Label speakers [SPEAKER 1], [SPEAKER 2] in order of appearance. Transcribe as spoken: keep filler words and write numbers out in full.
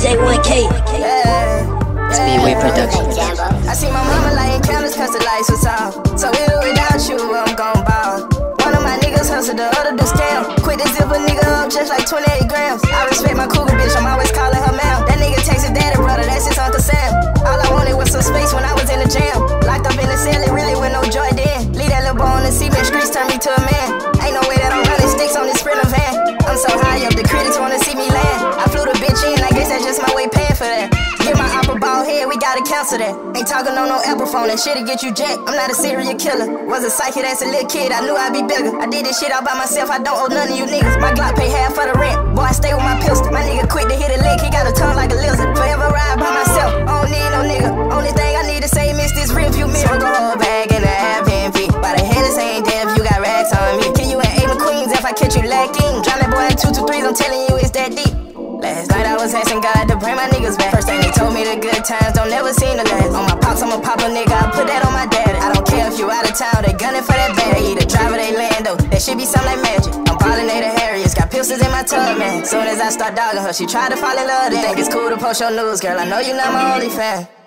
[SPEAKER 1] J one K.
[SPEAKER 2] Yeah.
[SPEAKER 1] Speedway Productions.
[SPEAKER 2] I see my mama lighting candles cause the lights was off. So with or without you, I'm gon' ball. One of my niggas hustle, the other do scam. Quit to zip a nigga up just like twenty-eight grams. I respect my cougar bitch, I'm always calling her ma'am. That nigga takes his daddy brother, that's his Uncle Sam. All I wanted was some space when I was in the jam. Locked up in the cell, it really with no joy then. Leave that little boy on the cement streets, turn me to a man. Ain't no way that I'm running sticks on this Sprinter van. I'm so high up, the critics wanna see me land. I flew the bitch in, I guess that's just my way paying for that. Get my opera ball head, we gotta cancel that. Ain't talking on no Apple phone, that shit'll get you jacked. I'm not a serial killer. Was a psychic as a little kid, I knew I'd be bigger. I did this shit all by myself, I don't owe none of you niggas. My Glock pay half for the rent. Boy, I stay with my pistol. My nigga quick to hit a lick, he got a tongue like a lizard. Forever ride by myself, I don't need no nigga. Only thing I need to say, miss this rear view mirror. Smoke a whole bag in the Airbnb. By the haters ain't dead if you got racks on me. Can you and Ava Queens if I catch you lacking? Drown that boy in two two threes, I'm telling you it's that deep. Last night I was asking God to bring my niggas back. First thing they told me, the good times don't never seem to last. On my pops, I'm a pop a nigga, I put that on my dad. I don't care if you out of town, they gunning for that bag. Either driver, they Lando, that shit be something like magic. I'm ballin' they the Harriers, got pistols in my tub, man. Soon as I start dogging her, she tried to fall in love. They think it's cool to post your news, girl, I know you not my only fan.